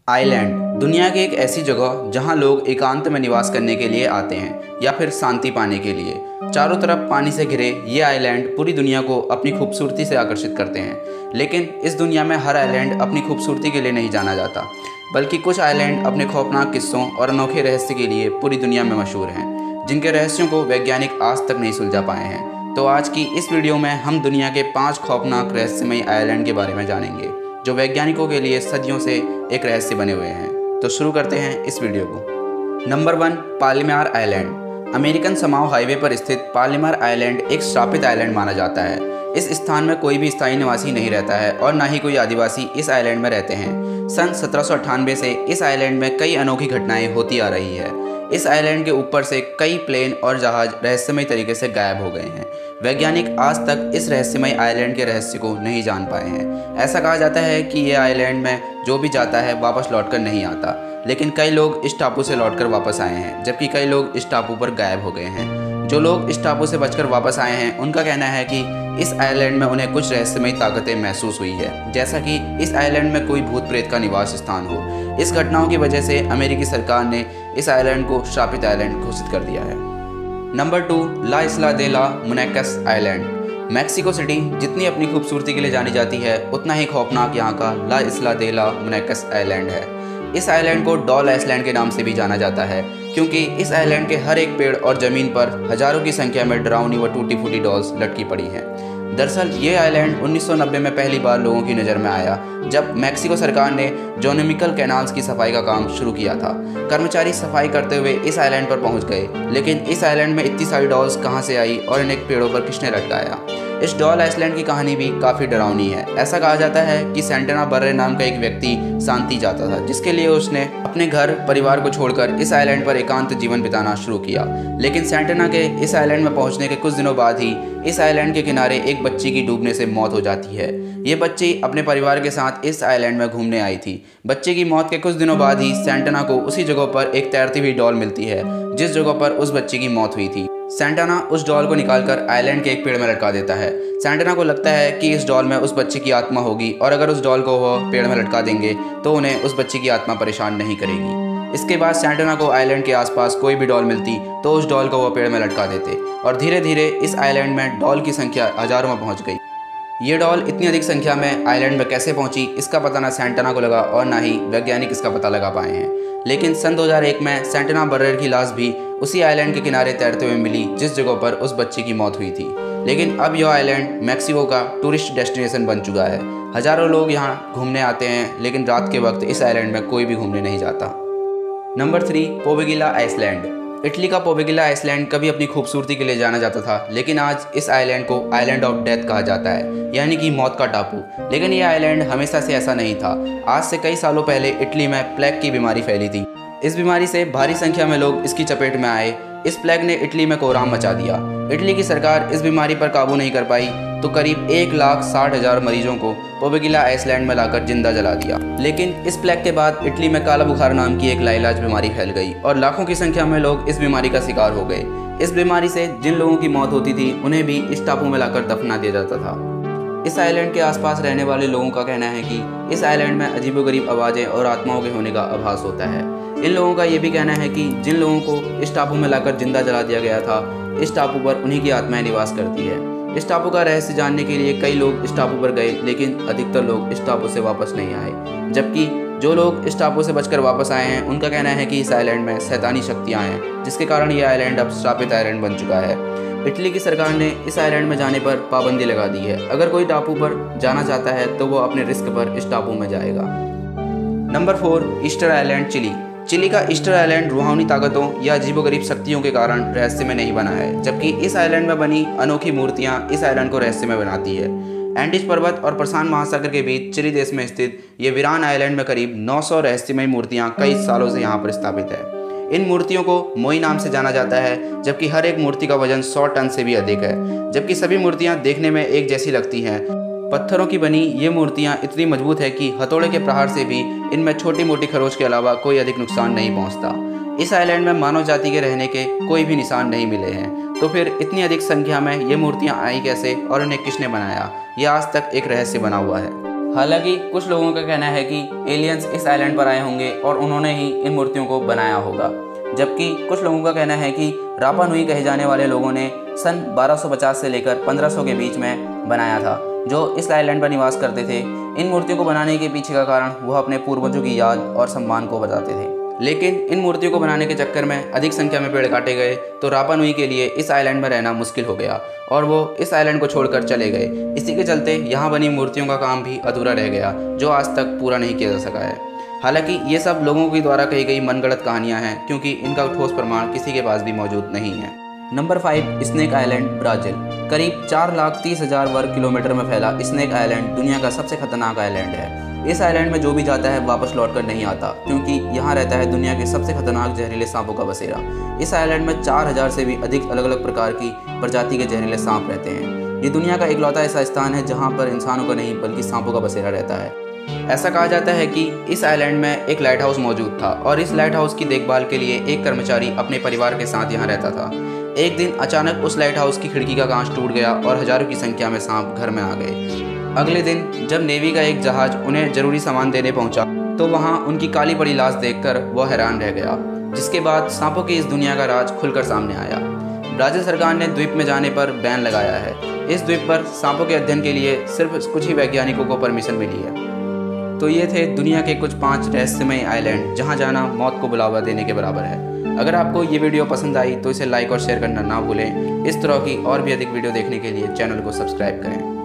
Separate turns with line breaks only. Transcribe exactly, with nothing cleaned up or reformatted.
Island दुनिया की एक ऐसी जगह जहां लोग एकांत में निवास करने के लिए आते हैं या फिर शांति पाने के लिए। चारों तरफ पानी से घिरे ये आइलैंड पूरी दुनिया को अपनी खूबसूरती से आकर्षित करते हैं। लेकिन इस दुनिया में हर आइलैंड अपनी खूबसूरती के लिए नहीं जाना जाता, बल्कि कुछ आइलैंड अपने खौफनाक किस्सों और अनोखे रहस्य के लिए पूरी दुनिया में मशहूर हैं, जिनके रहस्यों को वैज्ञानिक आज तक नहीं सुलझा पाए हैं। तो आज की इस वीडियो में हम दुनिया के पाँच खौफनाक रहस्यमयी आइलैंड के बारे में जानेंगे, जो वैज्ञानिकों के लिए सदियों से एक रहस्य बने हुए हैं। तो शुरू करते हैं इस वीडियो को। Number one, Palmyra island. American Samoa highway पर स्थित पालीमार आइलैंड एक श्रापित आइलैंड माना जाता है। इस स्थान में कोई भी स्थायी निवासी नहीं रहता है और ना ही कोई आदिवासी इस आइलैंड में रहते हैं। सन सत्रह सौ अट्ठानवे से इस आइलैंड में कई अनोखी घटनाएं होती आ रही है। इस आइलैंड के ऊपर से कई प्लेन और जहाज रहस्यमय तरीके से गायब हो गए हैं। वैज्ञानिक आज तक इस रहस्यमय आइलैंड के रहस्य को नहीं जान पाए हैं। ऐसा कहा जाता है कि ये आइलैंड में जो भी जाता है वापस लौटकर नहीं आता, लेकिन कई लोग इस टापू से लौटकर वापस आए हैं, जबकि कई लोग इस टापू पर गायब हो गए हैं। जो लोग इस टापू से बचकर वापस आए हैं, उनका कहना है कि इस आइलैंड में उन्हें कुछ रहस्यमयी ताकतें महसूस हुई है, जैसा कि इस आइलैंड में कोई भूत प्रेत का निवास स्थान हो। इस घटनाओं की वजह से अमेरिकी सरकार ने इस आइलैंड को श्रापित आइलैंड घोषित कर दिया है। Number two, La Isla de la Munecas island. Mexico City जितनी अपनी खूबसूरती के लिए जानी जाती है, उतना ही खौफनाक यहाँ का ला Isla de la Munecas island है। इस आइलैंड को डॉल आइलैंड के नाम से भी जाना जाता है, क्योंकि इस आइलैंड के हर एक पेड़ और ज़मीन पर हजारों की संख्या में डरावनी व टूटी फूटी डॉल्स लटकी पड़ी हैं। दरअसल ये आइलैंड उन्नीस सौ नब्बे में पहली बार लोगों की नज़र में आया, जब मैक्सिको सरकार ने जोनोमिकल कैनाल्स की सफाई का काम शुरू किया था। कर्मचारी सफाई करते हुए इस आइलैंड पर पहुंच गए, लेकिन इस आइलैंड में इतनी सारी डॉल्स कहां से आई और इन्हें पेड़ों पर किसने लटकाया। इस डॉल आइलैंड की कहानी भी काफ़ी डरावनी है। ऐसा कहा जाता है कि सैंटाना बर्रे नाम का एक व्यक्ति शांति चाहता था, जिसके लिए उसने अपने घर परिवार को छोड़कर इस आइलैंड पर एकांत जीवन बिताना शुरू किया। लेकिन सैंटाना के इस आइलैंड में पहुंचने के कुछ दिनों बाद ही इस आइलैंड के किनारे एक बच्ची की डूबने से मौत हो जाती है। ये बच्ची अपने परिवार के साथ इस आइलैंड में घूमने आई थी। बच्चे की मौत के कुछ दिनों बाद ही सैंटाना को उसी जगह पर एक तैरती हुई डॉल मिलती है, जिस जगह पर उस बच्ची की मौत हुई थी। सैंटाना उस डॉल को निकालकर आइलैंड के एक पेड़ में लटका देता है। सैंटाना को लगता है कि इस डॉल में उस बच्चे की आत्मा होगी, और अगर उस डॉल को वह पेड़ में लटका देंगे तो उन्हें उस बच्चे की आत्मा परेशान नहीं करेगी। इसके बाद सैंटाना को आइलैंड के आसपास कोई भी डॉल मिलती तो उस डॉल को वह पेड़ में लटका देते, और धीरे धीरे इस आइलैंड में डॉल की संख्या हजारों में पहुंच गई। ये डॉल इतनी अधिक संख्या में आइलैंड में कैसे पहुंची, इसका पता ना सैंटाना को लगा और ना ही वैज्ञानिक इसका पता लगा पाए हैं। लेकिन सन दो हज़ार एक में सैंटाना बर्रे की लाश भी उसी आइलैंड के किनारे तैरते हुए मिली, जिस जगह पर उस बच्ची की मौत हुई थी। लेकिन अब यह आइलैंड मैक्सिको का टूरिस्ट डेस्टिनेशन बन चुका है। हजारों लोग यहाँ घूमने आते हैं, लेकिन रात के वक्त इस आइलैंड में कोई भी घूमने नहीं जाता। Number three, Poveglia island. Italy का पोवेगिला आइसलैंड कभी अपनी खूबसूरती के लिए जाना जाता था, लेकिन आज इस आइलैंड को आइलैंड ऑफ डेथ कहा जाता है, यानी कि मौत का टापू। लेकिन यह आइलैंड हमेशा से ऐसा नहीं था। आज से कई सालों पहले इटली में प्लेग की बीमारी फैली थी। इस बीमारी से भारी संख्या में लोग इसकी चपेट में आए। इस प्लेग ने इटली में कोहराम मचा दिया। इटली की सरकार इस बीमारी पर काबू नहीं कर पाई तो करीब एक लाख साठ हजार मरीजों को पोवेगिला आइसलैंड में लाकर जिंदा जला दिया। लेकिन इस प्लेग के बाद इटली में काला बुखार नाम की एक लाइलाज बीमारी फैल गई और लाखों की संख्या में लोग इस बीमारी का शिकार हो गए। इस बीमारी से जिन लोगों की मौत होती थी, उन्हें भी इस टापू में लाकर दफना दिया जाता था। इस आइलैंड के आसपास रहने वाले लोगों का कहना है कि इस आइलैंड में अजीबोगरीब आवाज़ें और आत्माओं के होने का आभास होता है। इन लोगों का ये भी कहना है कि जिन लोगों को इस टापू में लाकर जिंदा जला दिया गया था, इस टापू पर उन्हीं की आत्माएं निवास करती है। इस टापू का रहस्य जानने के लिए कई लोग इस टापू पर गए, लेकिन अधिकतर लोग इस टापू से वापस नहीं आए। जबकि जो लोग इस टापू से बचकर वापस आए हैं, उनका कहना है कि इस आइलैंड में शैतानी शक्तियाँ हैं, जिसके कारण ये आइलैंड अब श्रापित आइलैंड बन चुका है। इटली की सरकार ने इस आइलैंड में जाने पर पाबंदी लगा दी है। अगर कोई टापू पर जाना चाहता है तो वो अपने रिस्क पर इस टापू में जाएगा। Number four, Easter Island Chile. Chile का ईस्टर आइलैंड रूहानी ताकतों या अजीबोगरीब शक्तियों के कारण रहस्य में नहीं बना है, जबकि इस आइलैंड में बनी अनोखी मूर्तियां इस आइलैंड को रहस्य में बनाती है। एंडीज पर्वत और प्रशांत महासागर के बीच चिली देश में स्थित ये वीरान आइलैंड में करीब नौ सौ रहस्यमय मूर्तियां कई सालों से यहाँ पर स्थापित है। इन मूर्तियों को मोई नाम से जाना जाता है, जबकि हर एक मूर्ति का वजन सौ टन से भी अधिक है। जबकि सभी मूर्तियां देखने में एक जैसी लगती हैं। पत्थरों की बनी ये मूर्तियां इतनी मजबूत है कि हथौड़े के प्रहार से भी इनमें छोटी मोटी खरोच के अलावा कोई अधिक नुकसान नहीं पहुंचता। इस आइलैंड में मानव जाति के रहने के कोई भी निशान नहीं मिले हैं, तो फिर इतनी अधिक संख्या में ये मूर्तियां आई कैसे और उन्हें किसने बनाया, ये आज तक एक रहस्य बना हुआ है। हालांकि कुछ लोगों का कहना है कि एलियंस इस आइलैंड पर आए होंगे और उन्होंने ही इन मूर्तियों को बनाया होगा, जबकि कुछ लोगों का कहना है कि रापा नुई कहे जाने वाले लोगों ने सन बारह सौ पचास से लेकर पंद्रह सौ के बीच में बनाया था, जो इस आइलैंड पर निवास करते थे। इन मूर्तियों को बनाने के पीछे का कारण वह अपने पूर्वजों की याद और सम्मान को बताते थे। लेकिन इन मूर्तियों को बनाने के चक्कर में अधिक संख्या में पेड़ काटे गए तो रापा नुई के लिए इस आइलैंड में रहना मुश्किल हो गया और वो इस आइलैंड को छोड़कर चले गए। इसी के चलते यहाँ बनी मूर्तियों का काम भी अधूरा रह गया, जो आज तक पूरा नहीं किया जा सका है। हालांकि ये सब लोगों के द्वारा कही गई मनगढ़ंत कहानियाँ हैं, क्योंकि इनका ठोस प्रमाण किसी के पास भी मौजूद नहीं है। Number five, Snake Island, Brazil. करीब चार लाख तीस हज़ार वर्ग किलोमीटर में फैला स्नेक आइलैंड दुनिया का सबसे खतरनाक आइलैंड है। इस आइलैंड में जो भी जाता है वापस लौटकर नहीं आता, क्योंकि यहाँ रहता है दुनिया के सबसे खतरनाक जहरीले सांपों का बसेरा। इस आइलैंड में चार हज़ार से भी अधिक अलग अलग प्रकार की प्रजाति के जहरीले सांप रहते हैं। ये दुनिया का इकलौता ऐसा स्थान है जहाँ पर इंसानों का नहीं बल्कि सांपों का बसेरा रहता है। ऐसा कहा जाता है कि इस आइलैंड में एक लाइट हाउस मौजूद था और इस लाइट हाउस की देखभाल के लिए एक कर्मचारी अपने परिवार के साथ यहाँ रहता था। एक दिन अचानक उस लाइट हाउस की खिड़की का कांच टूट गया और हजारों की संख्या में सांप घर में आ गए। अगले दिन जब नेवी का एक जहाज उन्हें जरूरी सामान देने पहुंचा तो वहां उनकी काली पड़ी लाश देखकर वह हैरान रह गया, जिसके बाद सांपों की इस दुनिया का राज खुलकर सामने आया। ब्राज़ील सरकार ने द्वीप में जाने पर बैन लगाया है। इस द्वीप पर सांपों के अध्ययन के लिए सिर्फ कुछ ही वैज्ञानिकों को परमिशन मिली है। तो ये थे दुनिया के कुछ पाँच रहस्यमय आइलैंड जहाँ जाना मौत को बुलावा देने के बराबर है। अगर आपको ये वीडियो पसंद आई तो इसे लाइक और शेयर करना ना भूलें। इस तरह की और भी अधिक वीडियो देखने के लिए चैनल को सब्सक्राइब करें।